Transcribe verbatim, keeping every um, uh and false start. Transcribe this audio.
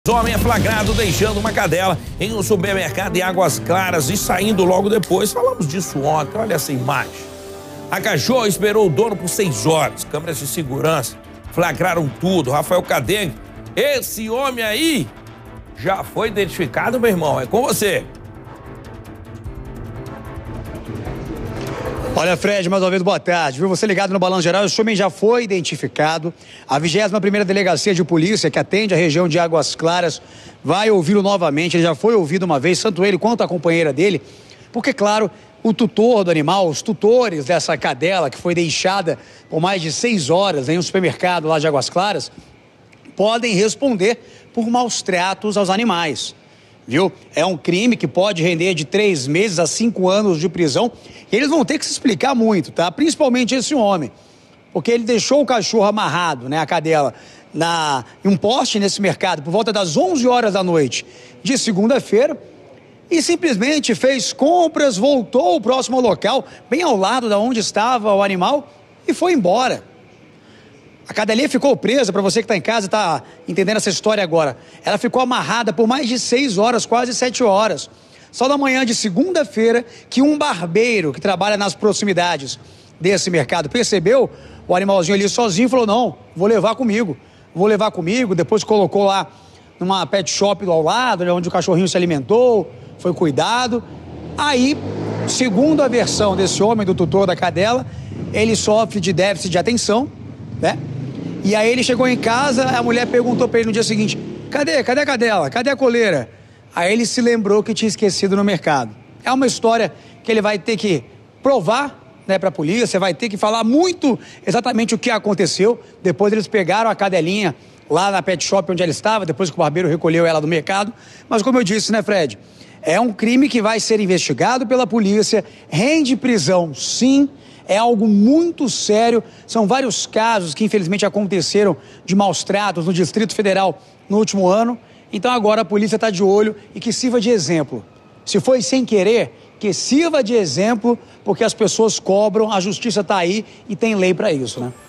Homem é flagrado deixando uma cadela em um supermercado em Águas Claras e saindo logo depois. Falamos disso ontem, olha essa imagem. A cachorra esperou o dono por seis horas. Câmeras de segurança flagraram tudo. Rafael Cadengue, esse homem aí já foi identificado, meu irmão. É com você. Olha, Fred, mais uma vez, boa tarde. Viu? Você ligado no Balanço Geral, esse homem já foi identificado. A vigésima primeira Delegacia de Polícia, que atende a região de Águas Claras, vai ouvi-lo novamente. Ele já foi ouvido uma vez, tanto ele quanto a companheira dele, porque, claro, o tutor do animal, os tutores dessa cadela que foi deixada por mais de seis horas em um supermercado lá de Águas Claras, podem responder por maus tratos aos animais. Viu? É um crime que pode render de três meses a cinco anos de prisão. E eles vão ter que se explicar muito, tá? Principalmente esse homem, porque ele deixou o cachorro amarrado, né, a cadela, na, em um poste nesse mercado por volta das onze horas da noite de segunda-feira e simplesmente fez compras, voltou ao próximo local, bem ao lado da onde estava o animal, e foi embora. A cadelinha ficou presa, para você que está em casa e está entendendo essa história agora. Ela ficou amarrada por mais de seis horas, quase sete horas. Só na manhã de segunda-feira que um barbeiro que trabalha nas proximidades desse mercado percebeu o animalzinho ali sozinho e falou: não, vou levar comigo, vou levar comigo. Depois colocou lá numa pet shop ao lado, onde o cachorrinho se alimentou, foi cuidado. Aí, segundo a versão desse homem, do tutor da cadela, ele sofre de déficit de atenção, né? E aí ele chegou em casa, a mulher perguntou para ele no dia seguinte: cadê, cadê a cadela, cadê a coleira? Aí ele se lembrou que tinha esquecido no mercado. É uma história que ele vai ter que provar, né, para a polícia, vai ter que falar muito exatamente o que aconteceu. Depois eles pegaram a cadelinha lá na pet shop onde ela estava, depois que o barbeiro recolheu ela do mercado. Mas como eu disse, né, Fred, é um crime que vai ser investigado pela polícia, rende prisão, sim. É algo muito sério, são vários casos que infelizmente aconteceram de maus tratos no Distrito Federal no último ano. Então agora a polícia está de olho e que sirva de exemplo. Se foi sem querer, que sirva de exemplo, porque as pessoas cobram, a justiça está aí e tem lei para isso, né?